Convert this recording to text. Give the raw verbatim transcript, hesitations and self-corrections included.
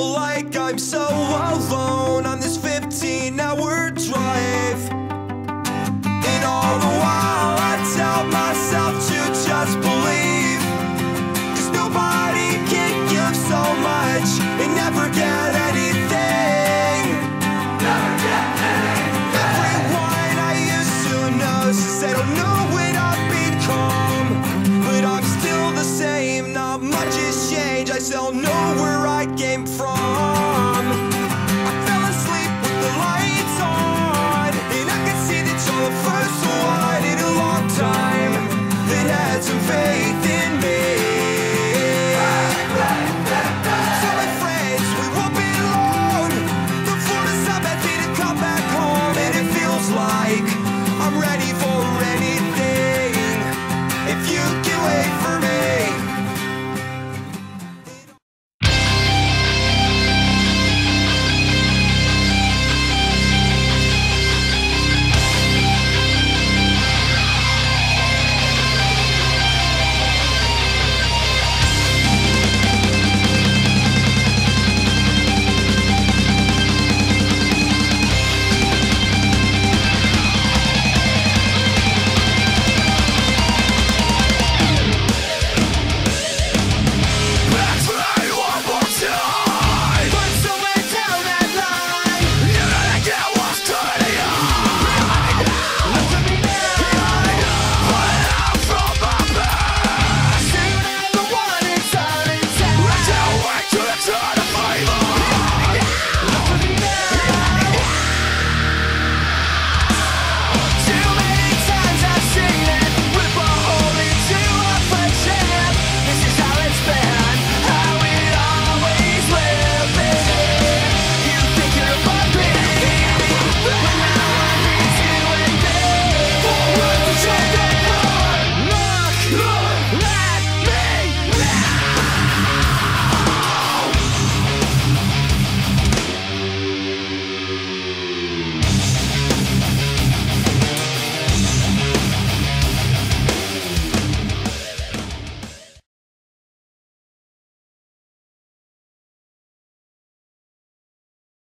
feel like I'm so alone on this fifteen hour drive. And all the while I tell myself to just believe, 'cause nobody can give so much and never get anything. Never get anything. Everyone I used to know says they don't know when I've become, but I'm still the same, not much has changed. I still know where I came from.